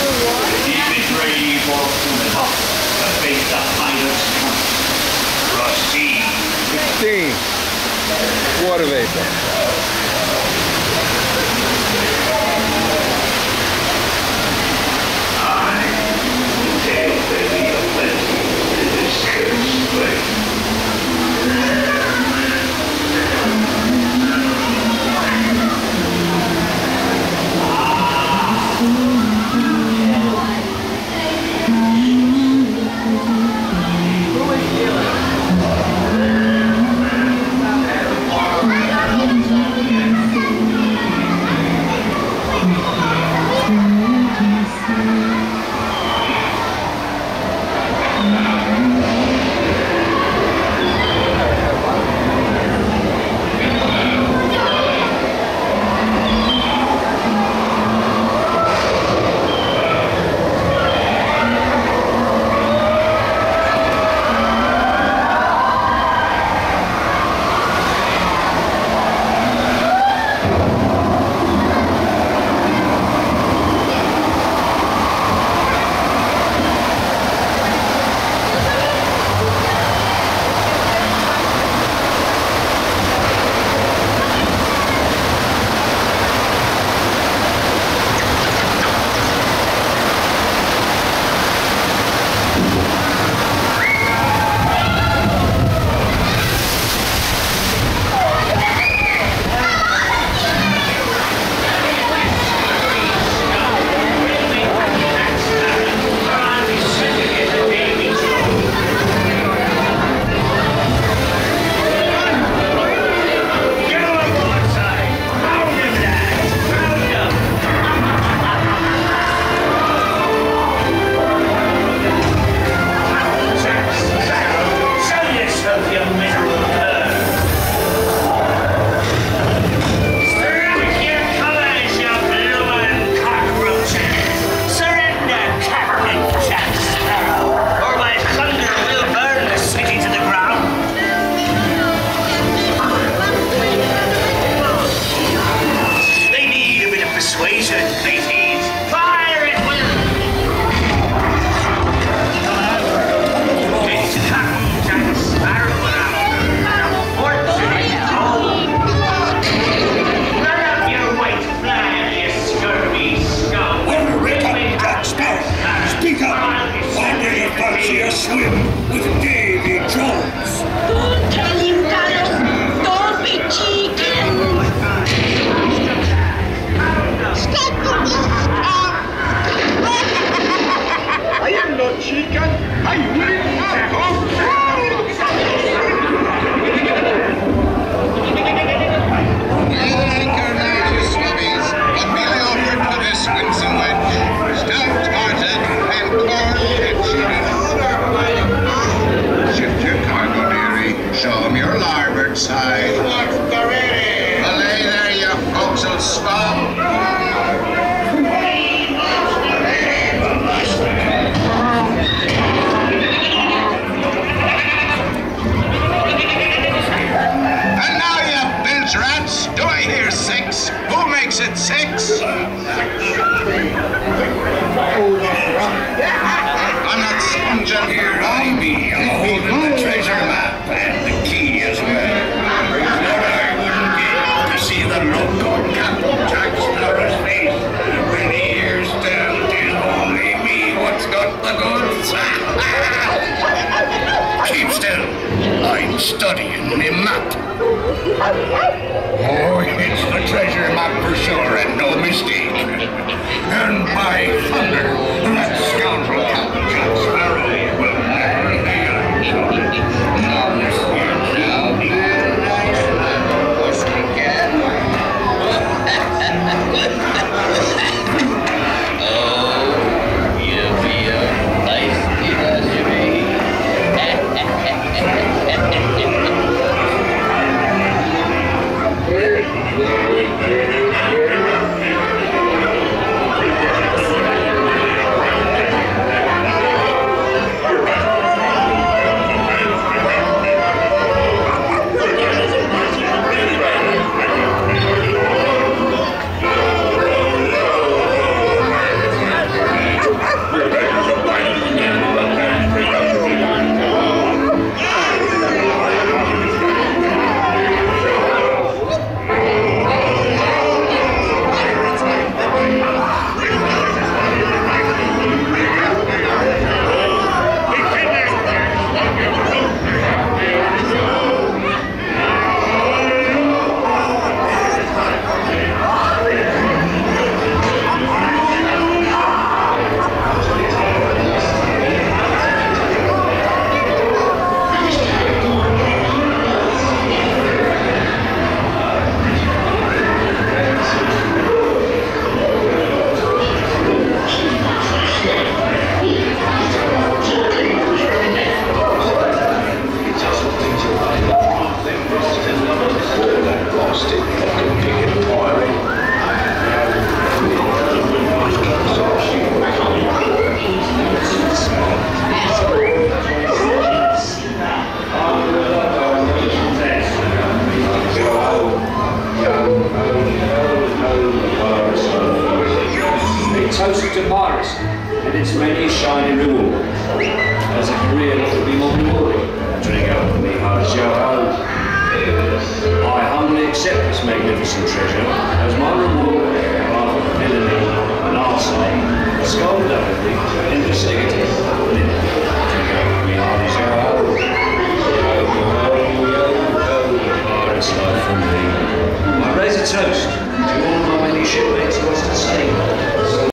Keep it ready for coming up to face the pilot's count. Proceed. 16. Water vapor. Studying me map. Oh, it's the treasure map for sure, and no mistake. And by thunder, that scoundrel Captain Jack Sparrow will never be toast to piracy and its many shining reward. As a career that would be more rewarding, drink up with me, hearts, yo ho. I humbly accept this magnificent treasure as my reward for villainy and arson, skullduggery, and vicinity. Drink up with me, hearts, yo ho. Yo ho, yo ho, pirates life from me. I raise a toast to all my many shipmates lost at sea.